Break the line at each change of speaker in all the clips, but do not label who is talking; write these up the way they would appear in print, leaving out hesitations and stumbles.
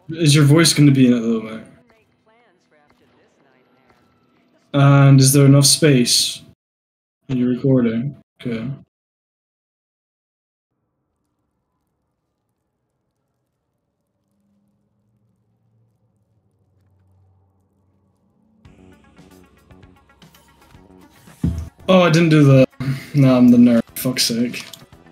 Is your voice going to be in it though, mate? And is there enough space in your recording? Okay. Oh, I didn't do the... Nah, I'm the nerd. Fuck's sake.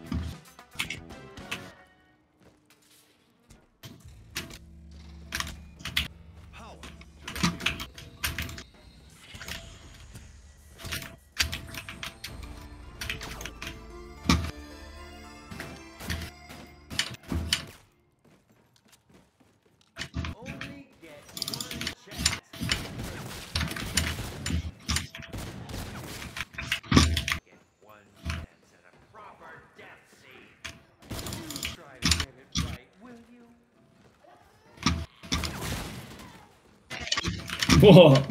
What?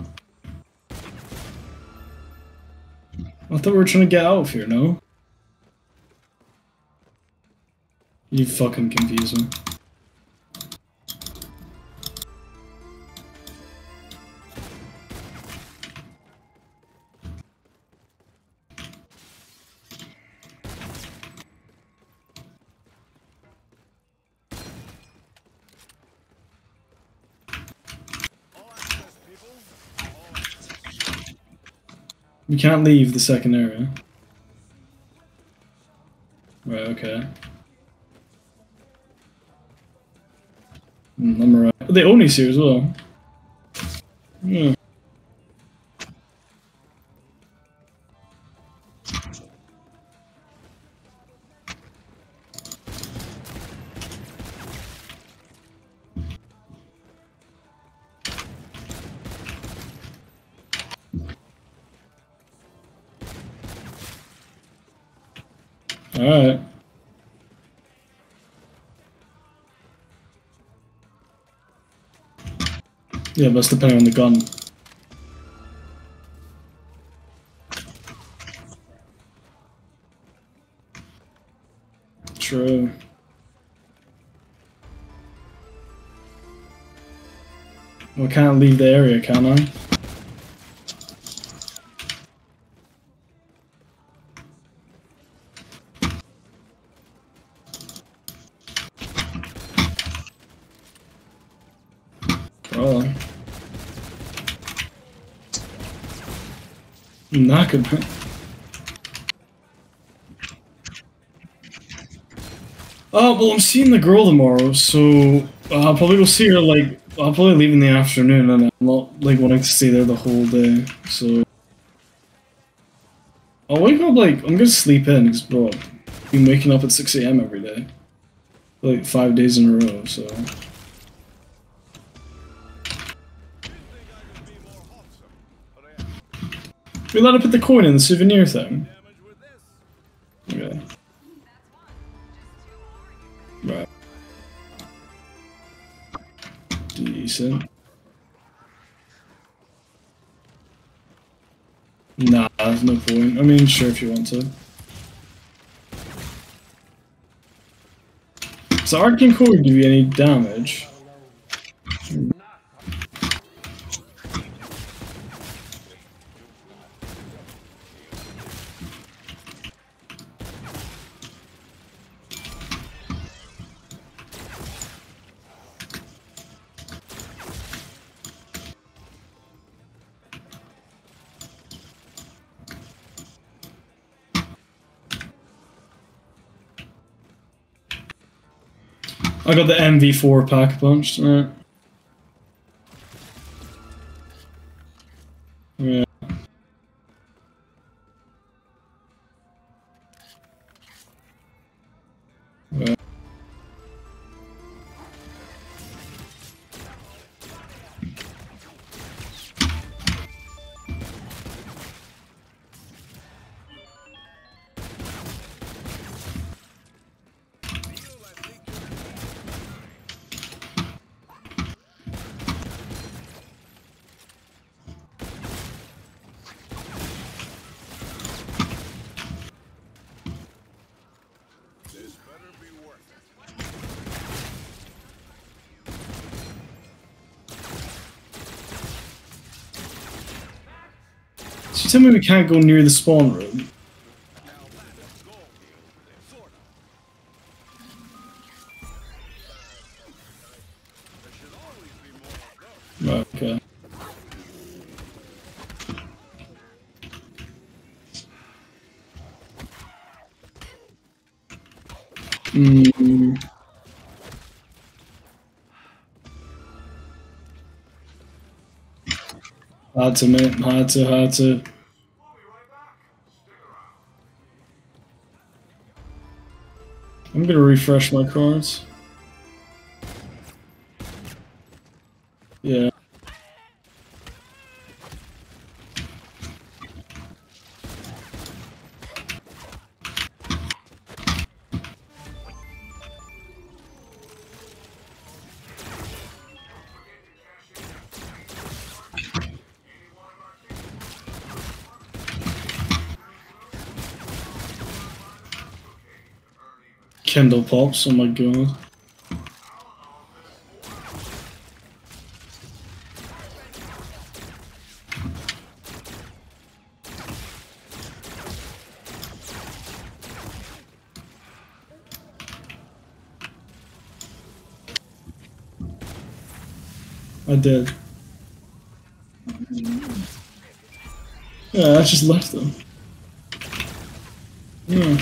I thought we were trying to get out of here, no? You fucking confuse me. We can't leave the second area. Right, okay. I'm right. They own us here as well. Yeah. Alright. Yeah, but it's depending on the gun. True. Well, I can't leave the area, can I? Probably. Not good. Oh, well, I'm seeing the girl tomorrow, so I'll probably go see her, like, I'll probably leave in the afternoon, and I'm not, like, wanting to stay there the whole day, so... I'll wake up, like, I'm gonna sleep in, because, bro, I've been waking up at 6 AM every day. Like, 5 days in a row, so... We allowed to put the coin in the souvenir thing? Okay. Right. Decent. Nah, there's no point. I mean, sure if you want to. Does the arcane core give you any damage? I got the MV4 pack punched, right? Yeah. Yeah. tell me we can't go near the spawn room? Right, okay. Had to, mate. Had to. I'm gonna refresh my cards. Yeah. Kindle pops, oh my god. I did. Yeah, I just left them. Yeah.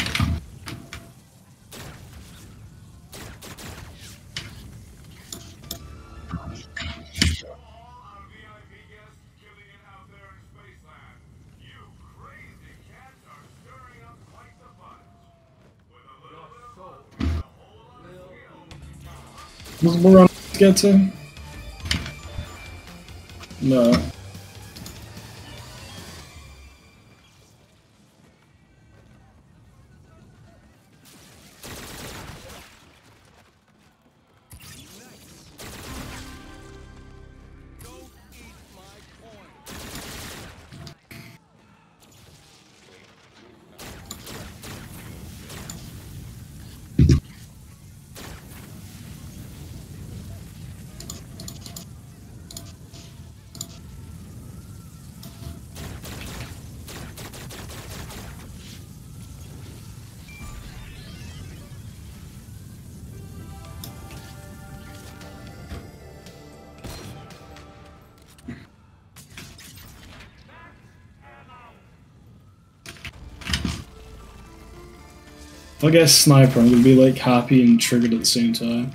What round to get to? No. If I get a sniper, I'm gonna be like happy and triggered at the same time.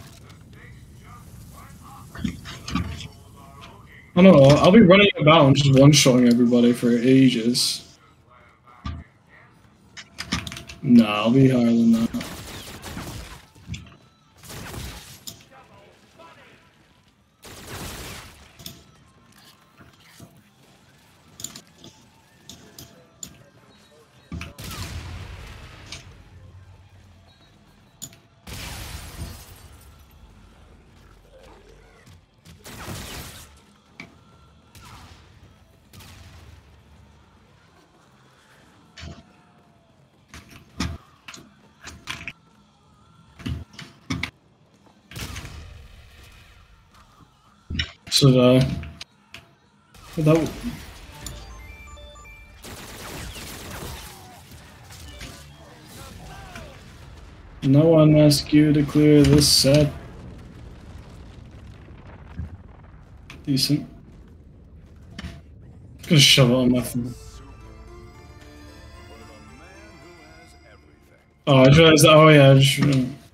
I don't know, I'll be running about and just one-shotting everybody for ages. Nah, I'll be higher than that. So that no one asked you to clear this set. Decent. Gonna shove it on my phone. Oh, I realized. Oh yeah, I just.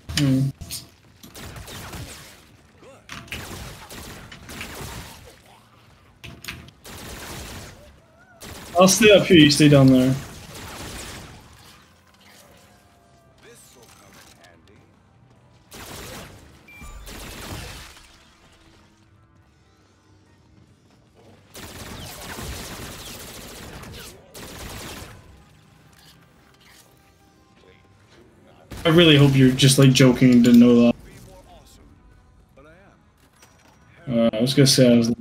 I'll stay up here. You stay down there. I really hope you're just like joking and didn't know that. I was gonna say I was.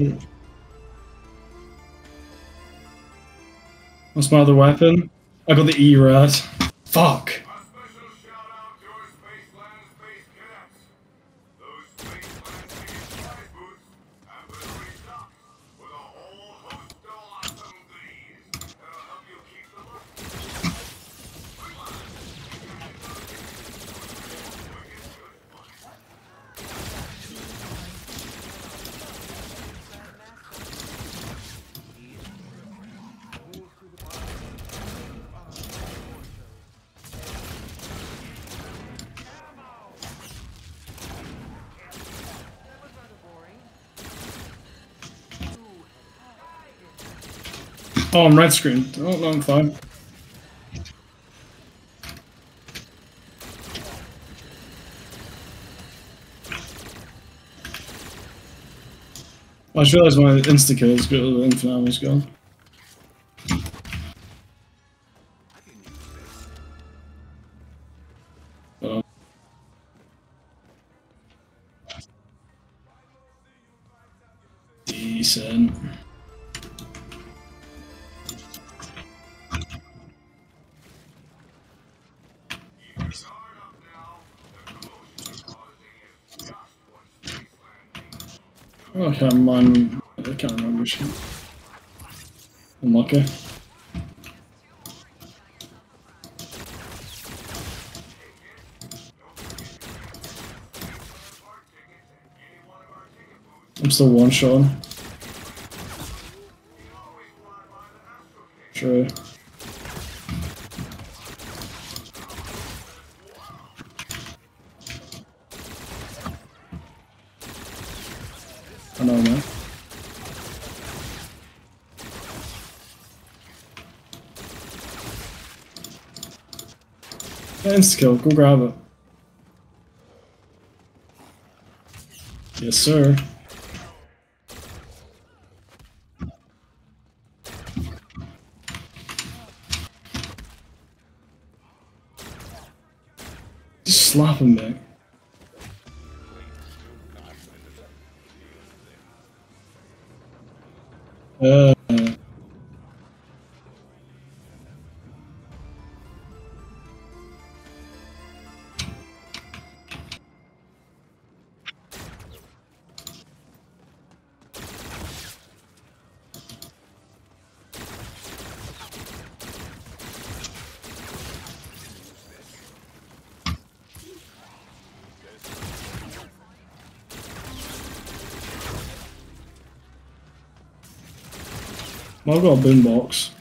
What's my other weapon? I got the E-Rat. Fuck.
A special shout out to our Spaceland space cadets. Those Spaceland space boots have been restocked with a whole host of awesome goodies that'll help you keep the look. Come on, you guys know the wicked good fun.
Oh, I'm red screen. Oh, no, I'm fine. I just realized my insta-kill is good, the infinite ammo's gone. Decent. Oh, I can't mind. I can't remember shit. Unlucky. I'm still one-shot. True. I know, man. Insta-kill, go grab it. Yes, sir. Just slap him back. Well, I've got a boombox.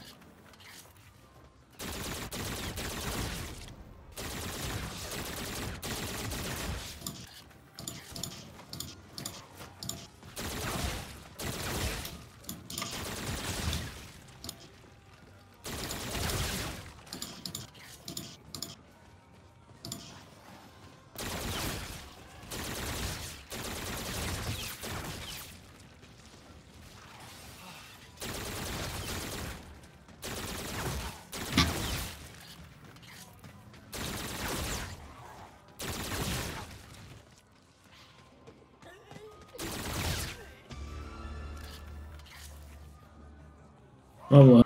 Probably.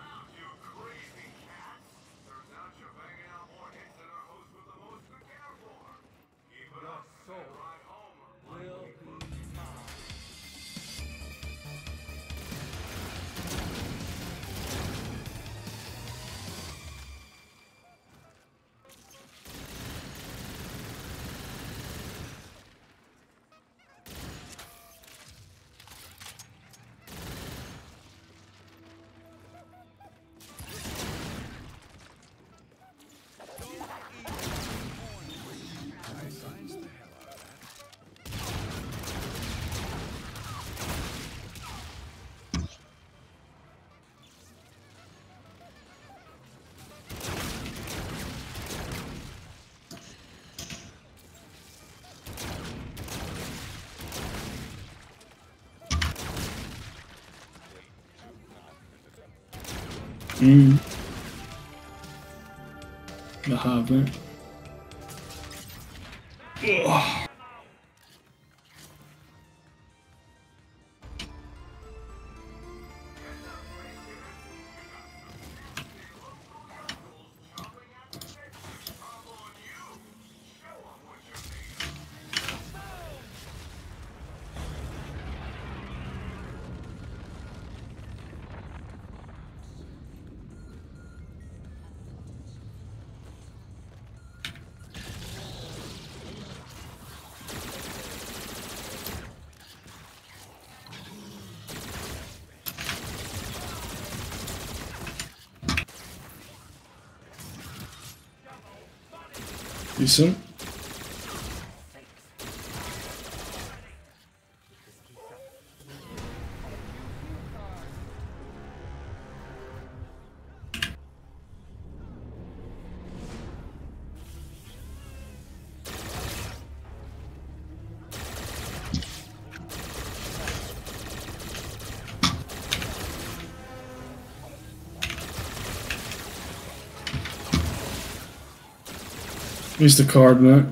I haven't. Ugh. Decent. Use the card, mate.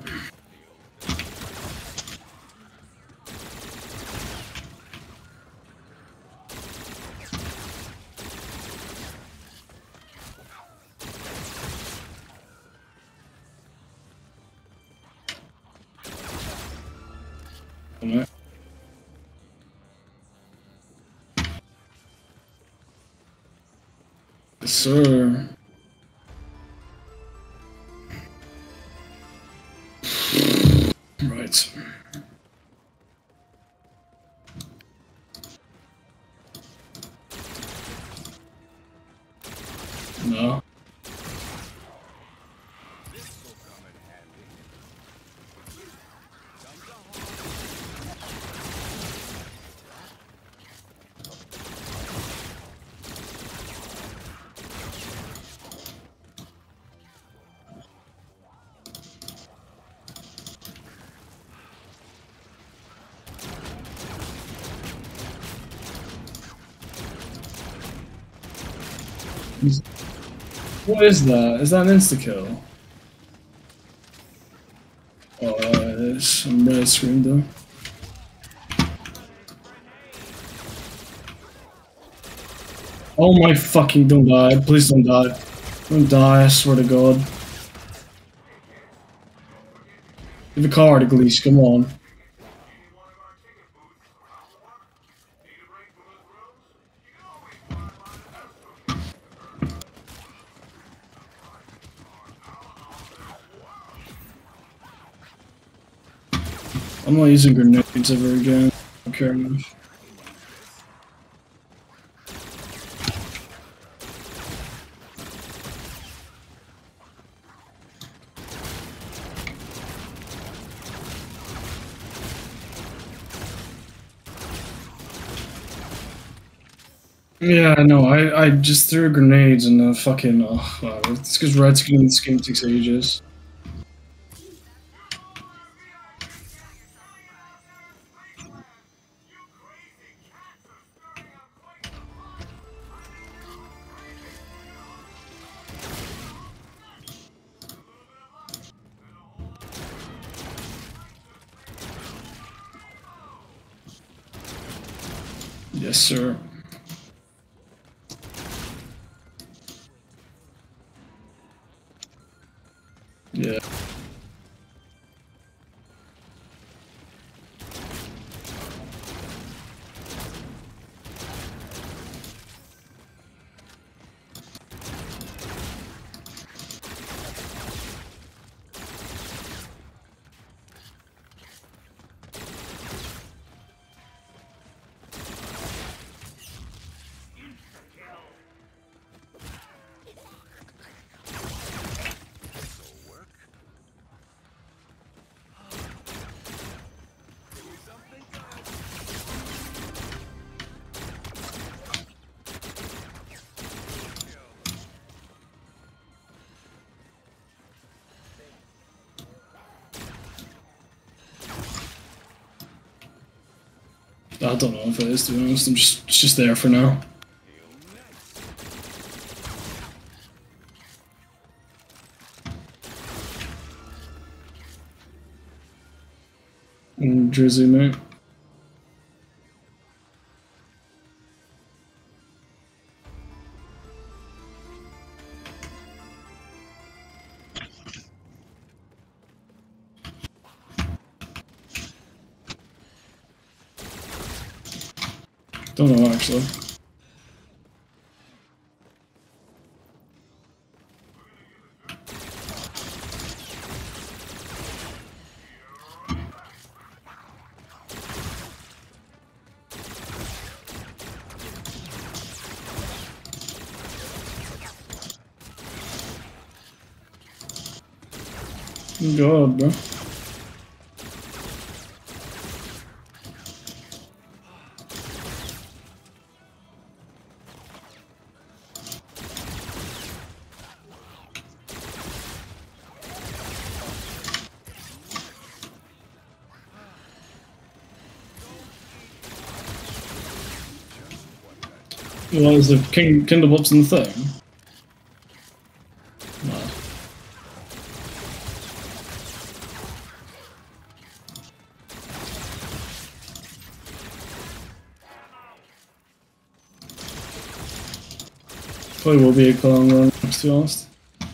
Yes, sir. Right. No. What is that? Is that an insta-kill? Oh, it is. I'm red screen though. Oh my fucking, don't die. Please don't die. Don't die, I swear to God. Give a card at least, come on. I'm not using grenades ever again. I don't care enough. Yeah, no, I just threw grenades and fucking, oh, wow, it's because red skin in this game takes ages. Yes, sir. Yeah. I don't know if it is, to be honest. It's just there for now. Drizzy, mate. Don't know, actually. God, bro. Well, is the Kindle Bops in the thing? No. Probably will be a long run, to be honest.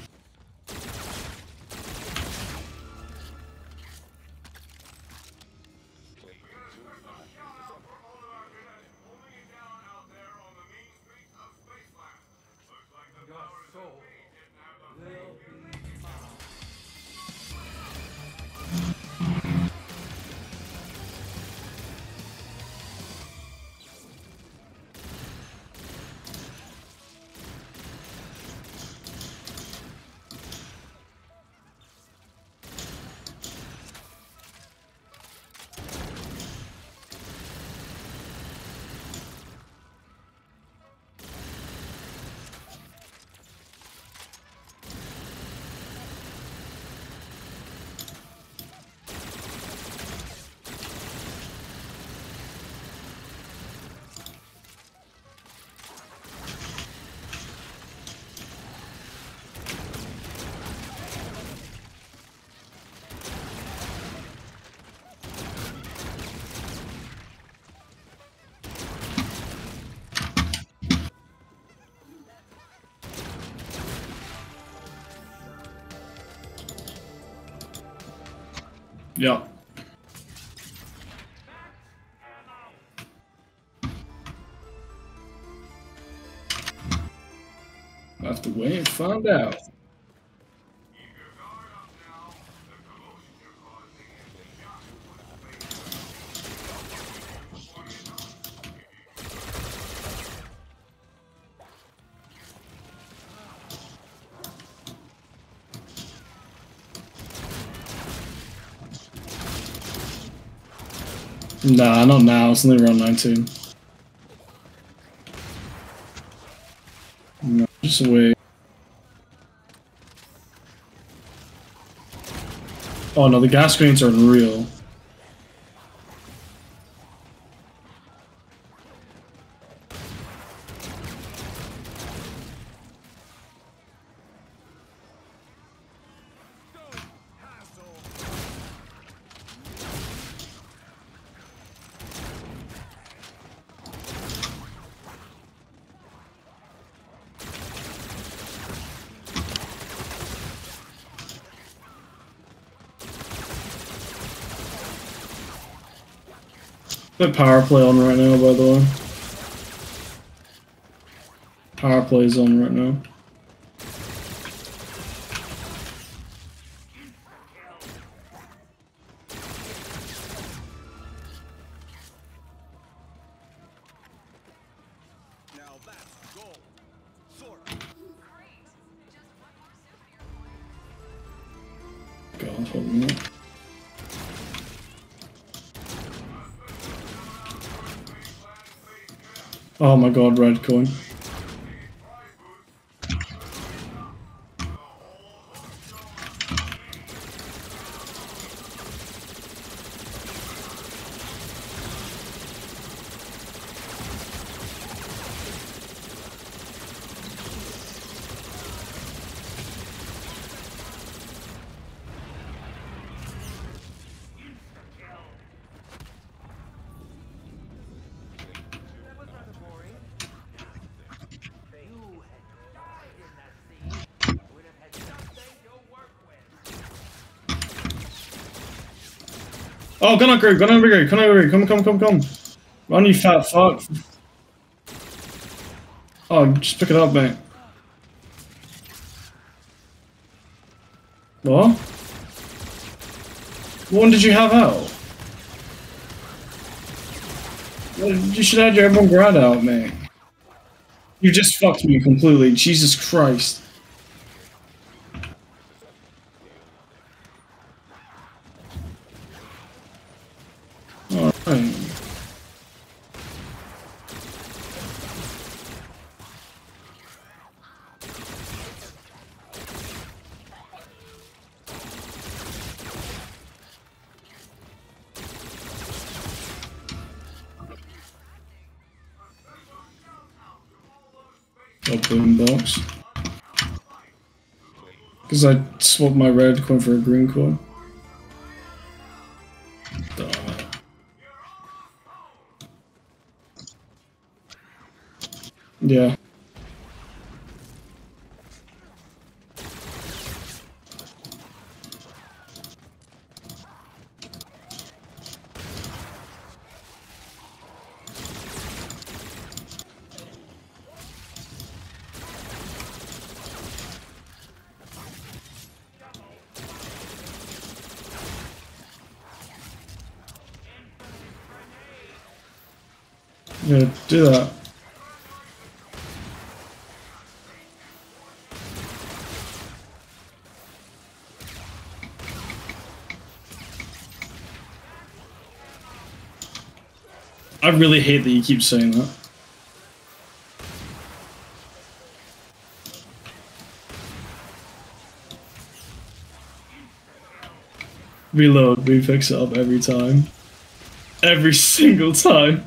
Yeah. I have to wait and find out. Nah, not now. It's only around 19. No, just wait. Oh no, the gas screens are unreal. Put power play on right now, by the way. Power play is on right now.
Now that's gold. Sort of.
God, hold on. Oh my god, red coin. Oh, gun upgrade, gun upgrade, gun upgrade, come. Run, you fat fuck. Oh, just pick it up, mate. What? What one did you have out? Well, you should have your everyone grad out, mate. You just fucked me completely, Jesus Christ. a boom box. Because I swapped my red coin for a green coin. Damn it. Yeah. Yeah, do that. I really hate that you keep saying that. Reload, we fix it up every time. Every single time.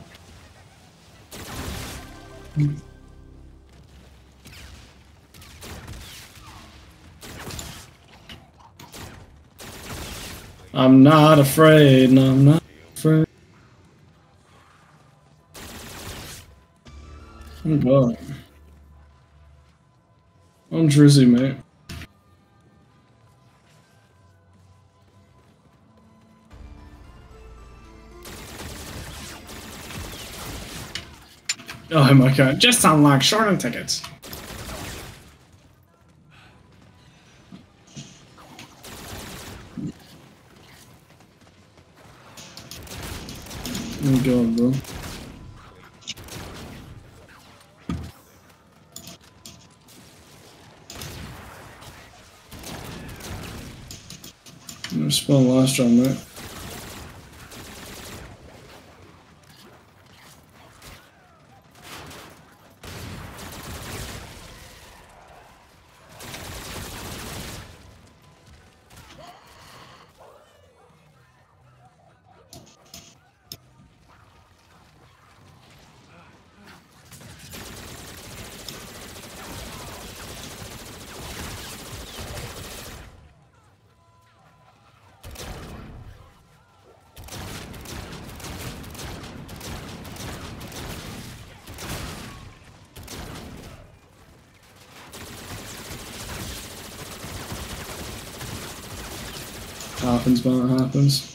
I'm not afraid, no, I'm not afraid. Oh god. I'm Drizzy, mate. Oh my god, just unlock shorter tickets. Oh god, bro. I'm gonna spawn last round, mate. Happens when it happens.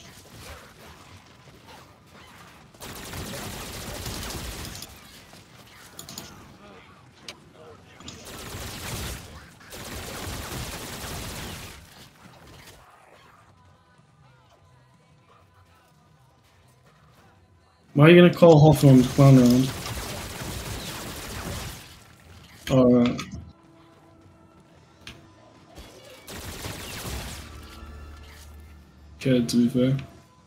Why are you gonna call Hawthorne's clown round? Alright. Good, to be fair.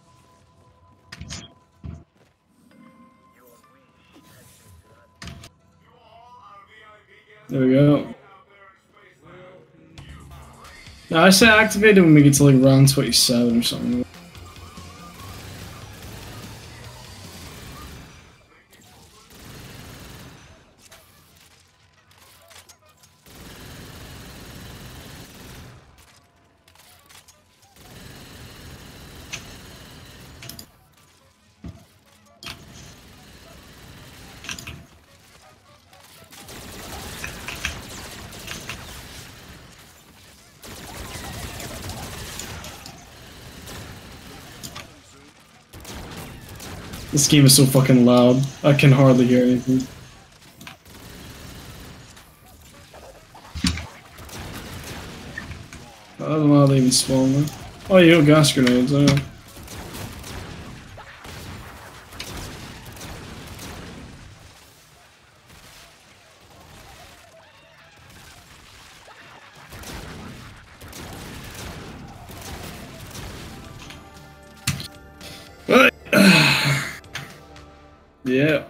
There we go. Now I say activate it when we get to like round 27 or something. This game is so fucking loud. I can hardly hear anything. I don't know how they even spawn though. Oh, you have gas grenades, I know. Yeah.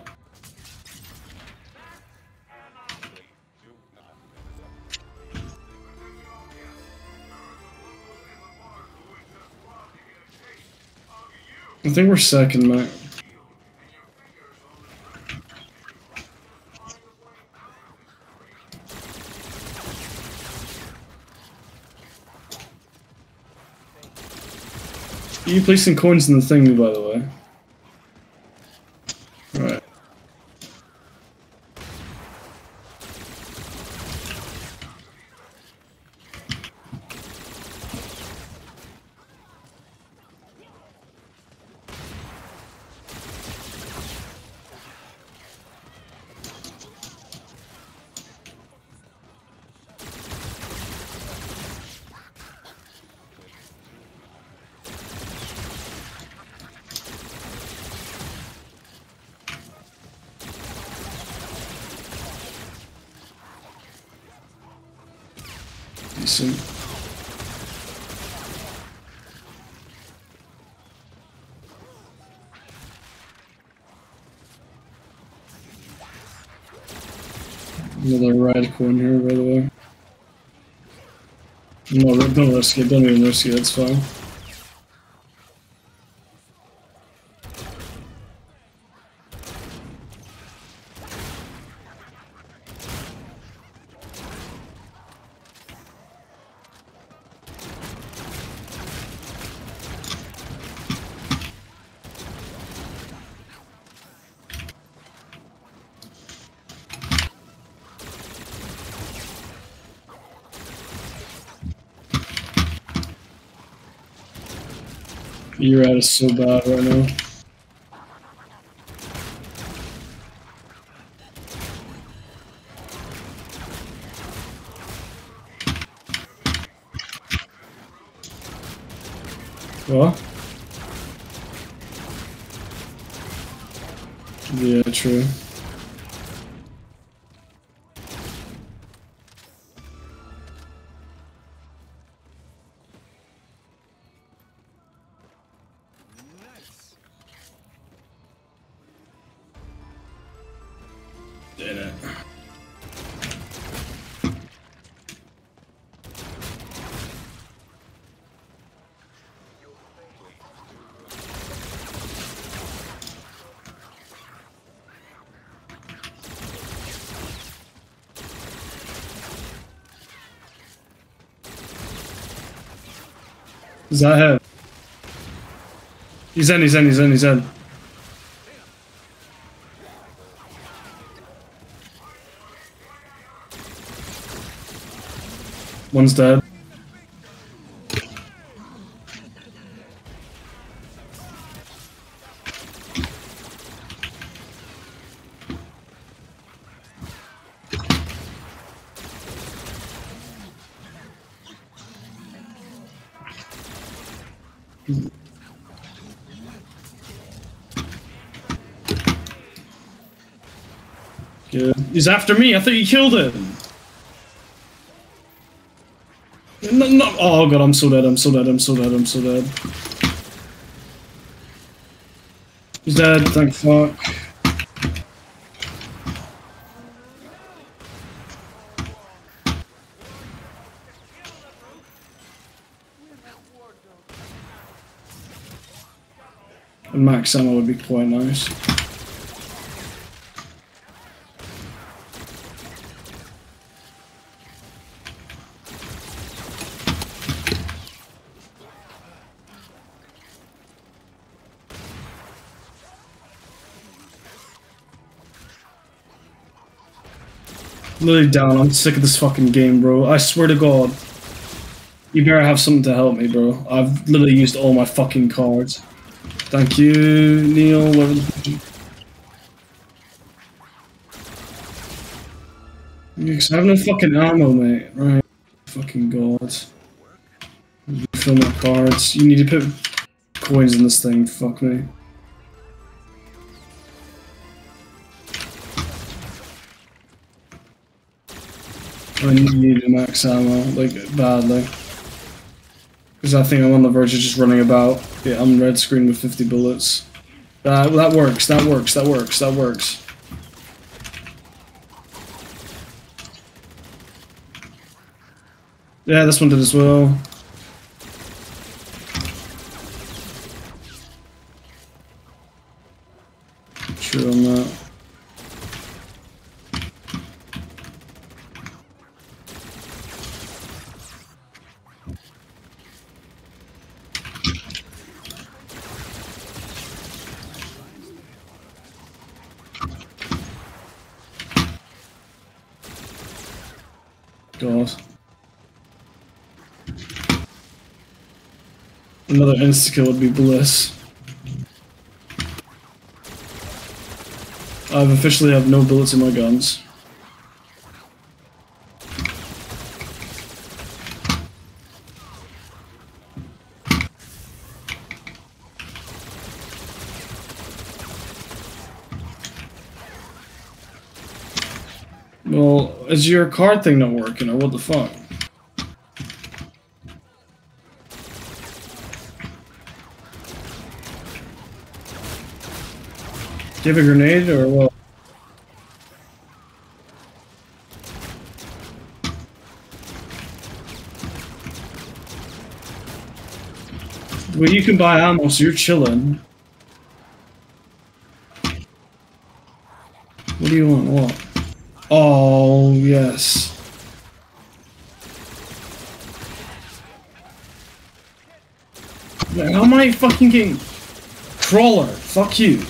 I think we're second, mate. you placing coins in the thing, by the way? Right. Decent. Another red coin here, by the way. No, don't risk it. Don't even risk it. It's fine. Your ad is so bad right now. What? Yeah, true. Did it. Is that him? He's in. One's dead. Good. He's after me. I thought you killed him. No. Oh god, I'm so dead. He's dead. Thank fuck. And max ammo would be quite nice. Literally down, I'm sick of this fucking game, bro. I swear to god. You better have something to help me, bro. I've literally used all my fucking cards. Thank you, Neil. Whatever the fuck. Because I have no fucking ammo, mate. Right. Fucking god. Fill my cards. You need to put coins in this thing. Fuck me. I need a max ammo, like, badly. Because I think I'm on the verge of just running about. Yeah, I'm red screen with 50 bullets. That works. Yeah, this one did as well. True on that. God. Another insta-kill would be bliss. I've officially have no bullets in my guns. Well, is your card thing not working, or what the fuck? Do you have a grenade, or what? Well, you can buy ammo, so you're chilling. What do you want? What? Oh, yes. How am I fucking getting... Crawler, fuck you.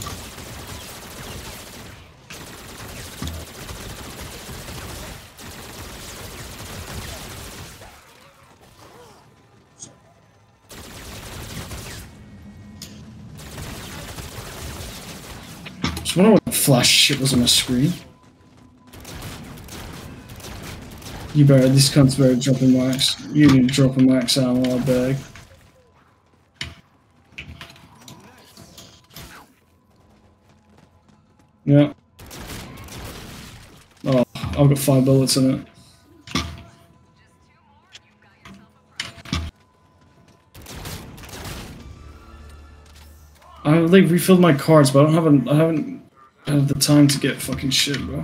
Just wonder what the flash shit was on my screen. You better, these cunts better drop a max. You need to drop a max ammo, I beg. Yeah. Oh, I've got 5 bullets in it. I like refilled my cards, but I haven't had the time to get fucking shit, bro.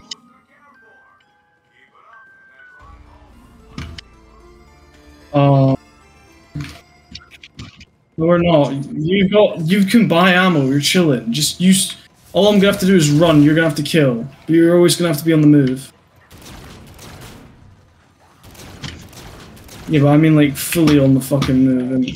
No, we're not. You can buy ammo. You're chilling. Just use. All I'm gonna have to do is run. You're gonna have to kill, but you're always gonna have to be on the move. Yeah, but I mean like fully on the fucking move. And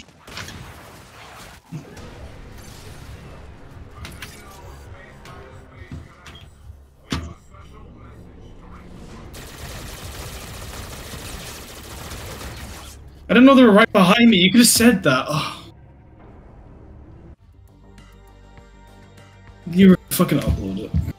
I didn't know they were right behind me. You could have said that. Ugh. You were fucking upload it.